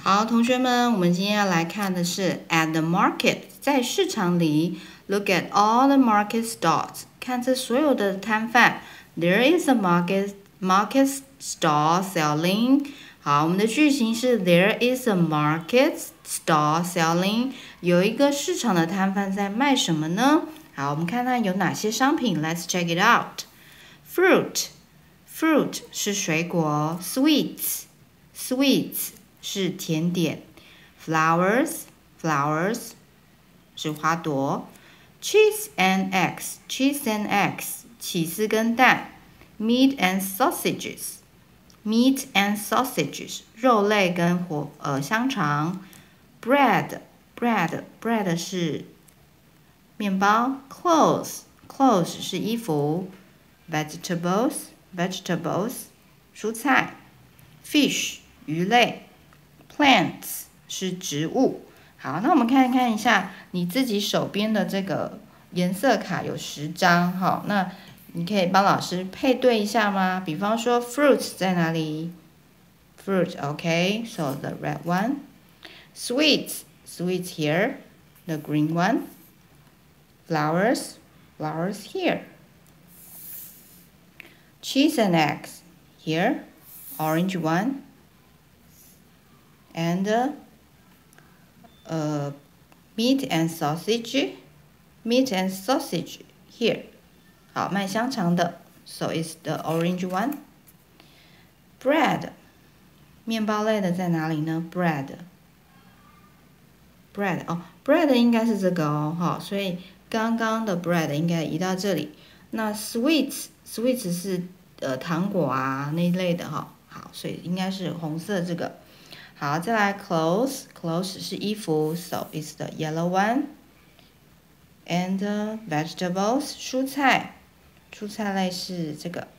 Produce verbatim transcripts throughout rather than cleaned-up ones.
好，同学们，我们今天要来看的是 at the market， 在市场里 ，look at all the market stalls， 看这所有的摊贩。There is a market market stall selling。好，我们的句型是 There is a market stall selling， 有一个市场的摊贩在卖什么呢？好，我们看看有哪些商品 ，Let's check it out。Fruit， fruit 是水果 ，sweets sweets 是甜点 ，flowers flowers 是花朵 ，cheese and eggs cheese and eggs 起司跟蛋 ，meat and sausages meat and sausages 肉类跟火呃香肠 ，bread bread bread 是面包 ，clothes clothes 是衣服 ，vegetables vegetables 蔬菜 ，fish 鱼类 ，plants 是植物。好，那我们看看一下你自己手边的这个颜色卡有十张，好，那你可以帮老师配对一下吗？比方说 fruits 在哪里 ？fruit OK so the red one sweets sweets here the green one flowers flowers here cheese and eggs here orange one and uh, uh, meat and sausage meat and sausage here 好，卖香肠的 so it's the orange one bread 面包类的在哪里呢 bread bread 哦 bread 应该是这个哦好，所以刚刚的 bread 应该移到这里那 sweets sweets 是呃糖果啊那一类的哈好，所以应该是红色这个好，再来 clothes clothes 是衣服 so it's the yellow one and uh, vegetables 蔬菜蔬菜类是这个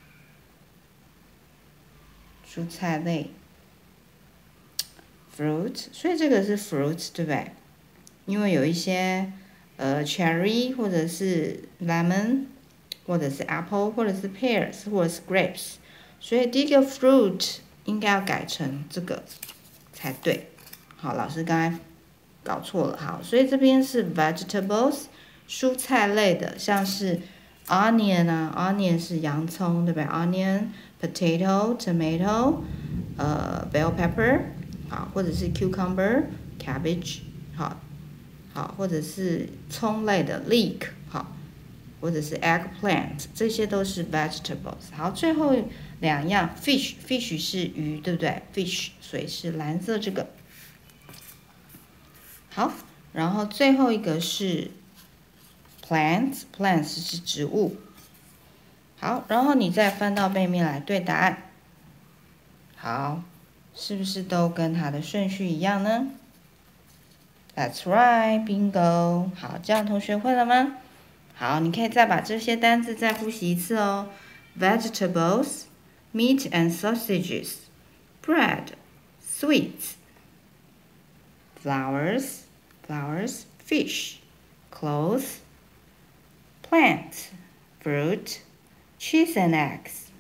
蔬菜类 fruit 所以这个是 fruit 对不对因为有一些呃 cherry 或者是 lemon 或者是 apple 或者是 pears 或者是 grapes 所以第一个 fruit 应该要改成这个才对好老师刚才搞错了好所以这边是 vegetables 蔬菜类的像是 onion 啊 onion 是洋葱对不对 onion potato tomato 呃 bell pepper 好或者是 cucumber cabbage 好好或者是葱类的 leek 好或者是 eggplant 这些都是 vegetables 好最后两样 fish fish 是鱼对不对 fish 所以是蓝色这个好然后最后一个是 plants plants 是植物好然后你再翻到背面来对答案好是不是都跟它的顺序一样呢 That's right bingo 好这样同学会了吗好你可以再把这些单字再复习一次哦 vegetables meat and sausages bread sweets flowers flowers fish clothes plant fruit cheese and eggs